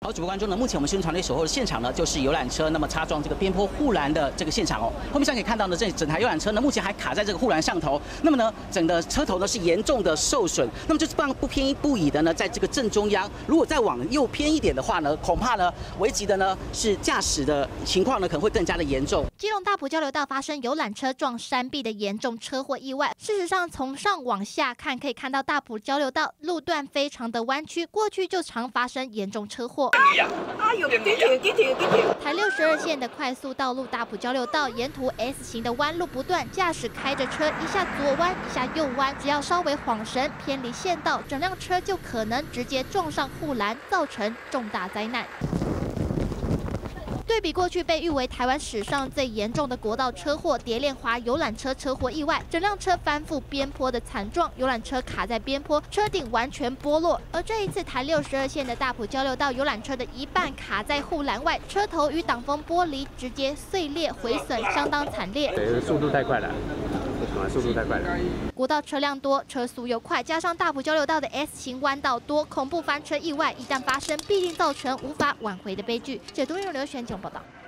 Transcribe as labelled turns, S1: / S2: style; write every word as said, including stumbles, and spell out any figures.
S1: 好，主播观众呢，目前我们新闻团队守候的现场呢，就是游览车那么擦撞这个边坡护栏的这个现场哦。后面上可以看到呢，这整台游览车呢，目前还卡在这个护栏上头。那么呢，整个车头呢是严重的受损。那么就是不不偏不倚的呢，在这个正中央。如果再往右偏一点的话呢，恐怕呢危及的呢是驾驶的情况呢，可能会更加的严重。
S2: 基隆大埔交流道发生游览车撞山壁的严重车祸意外。事实上，从上往下看，可以看到大埔交流道路段非常的弯曲，过去就常发生严重车祸。台六十二线的快速道路大埔交流道沿途 S 型的弯路不断，驾驶开着车一下左弯一下右弯，只要稍微晃神偏离线道，整辆车就可能直接撞上护栏，造成重大灾难。对比过去被誉为台湾史上最严重的国道车祸——蝶恋华游览车车祸意外，整辆车翻覆边坡的惨状，游览车卡在边坡，车顶完全剥落。而这一次台六十二线的大埔交流道游览车的一半卡在护栏外，车头与挡风玻璃直接碎裂毁损，相当惨烈。
S3: 对，速度太快了。啊，速度太快了。
S2: 国道车辆多，车速又快，加上大埔交流道的 S 型弯道多，恐怖翻车意外一旦发生，必定造成无法挽回的悲剧。解读内容刘璇炯报道。